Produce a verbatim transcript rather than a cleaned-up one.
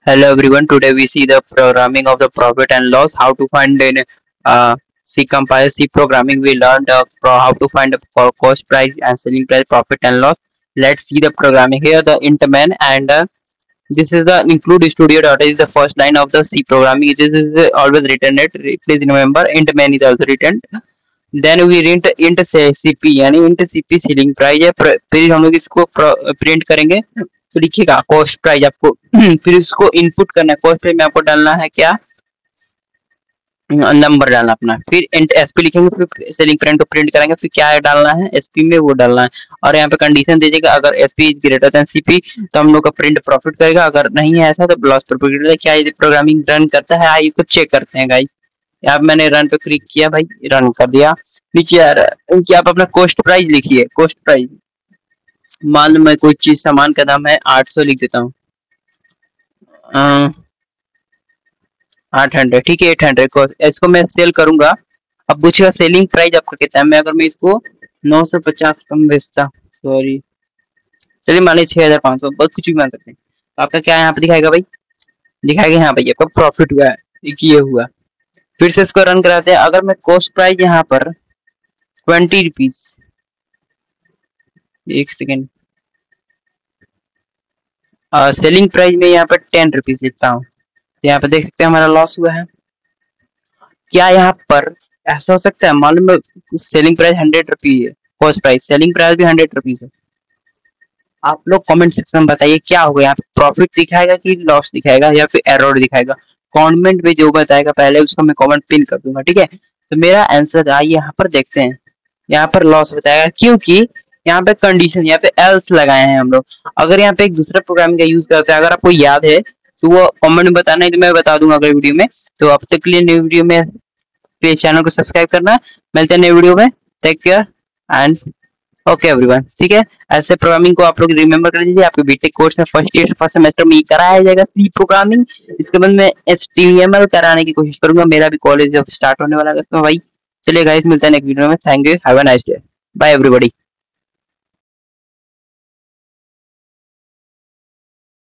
Hello everyone. Today we see the programming of the profit and loss. How to find in uh, C compile C programming. We learned uh, pro- how to find the co- cost price and selling price, profit and loss. Let's see the programming here. The int main and uh, this is the include studio data is the first line of the C programming. This is uh, always written it. Please remember int main is also written. Then we int int C P यानी int C P selling price है. फिर हम लोग इसको print करेंगे तो लिखिएगा cost price आपको फिर इसको इनपुट करना है. कॉस्ट प्राइस में आपको डालना है क्या, नंबर डालना अपना. फिर एसपी लिखेंगे, फिर सेलिंग प्राइस को प्रिंट करेंगे, फिर क्या डालना है एसपी में वो डालना है. और यहाँ पे कंडीशन दीजिएगा अगर SP is greater than CP तो हम लोग का प्रिंट प्रॉफिट करेगा, अगर नहीं है ऐसा तो लॉस प्रॉफिट करेगा. क्या ये प्रोग्रामिंग रन करता है, आइए इसको चेक करते हैं गाइस. यहाँ पे मैंने रन पे क्लिक किया भाई, रन कर दिया. नीचे आ रहा है आप अपना कॉस्ट प्राइस लिखिए. कॉस्ट प्राइस मान लो मैं कोई चीज सामान का दाम है आठ सौ लिख देता हूँ, आठ हंड्रेड. ठीक है, एट हंड्रेड को इसको मैं सेल करूंगा. अब पूछेगा सेलिंग प्राइस आपका कितना है. मैं अगर मैं इसको नौ सौ पचास कम बेचता, सॉरी चलिए मान लीजिए छह हजार पाँच सौ, बहुत कुछ भी मान सकते हैं. तो आपका क्या यहाँ पे दिखाएगा भाई, दिखाएगा यहाँ भाई आपका प्रॉफिट हुआ है, ये हुआ. फिर से इसको रन कराते हैं. अगर मैं कॉस्ट प्राइस यहाँ पर ट्वेंटी रुपीज, एक सेकेंड, सेलिंग प्राइस में यहाँ पर टेन रुपीज लिखता हूँ तो यहाँ पर देख सकते हैं हमारा लॉस हुआ है. क्या यहाँ पर ऐसा हो सकता है, मालूम सेलिंग प्राइस हंड्रेड रुपीज है, कॉस्ट प्राइस सेलिंग प्राइस भी हंड्रेड रुपीज है. आप लोग कमेंट सेक्शन में बताइए क्या होगा, यहाँ पे प्रॉफिट दिखाएगा कि लॉस दिखाएगा या फिर एरर दिखाएगा. कमेंट में जो बताएगा पहले उसको मैं कमेंट पिन कर दूंगा. ठीक है, तो मेरा आंसर आइए यहाँ पर देखते हैं. यहाँ पर लॉस बताएगा क्योंकि यहाँ पे कंडीशन, यहाँ पे एल्स लगाए हैं हम लोग. अगर यहाँ पे एक दूसरा प्रोग्राम का यूज करते हैं, अगर आपको याद है तो वो कमेंट में बताना है तो मैं बता दूंगा अगले वीडियो में. तो अब तक के लिए न्यू वीडियो में प्लीज चैनल को सब्सक्राइब करना. मिलते हैं नए वीडियो में. Take care and okay everyone. ठीक है, ऐसे प्रोग्रामिंग को आप लोग रिमेंबर कर लीजिए. आपके बीटेक कोर्स में फर्स्ट ईयर फर्स्ट सेमेस्टर में कराया जाएगा सी प्रोग्रामिंग. इसके बाद मैं एचटीएमएल कराने की कोशिश करूंगा. मेरा भी कॉलेज जब स्टार्ट होने वाला है तो भाई चलिए गाइस, मिलते हैं नेक्स्ट वीडियो में. Thank you, have a nice day, bye everybody.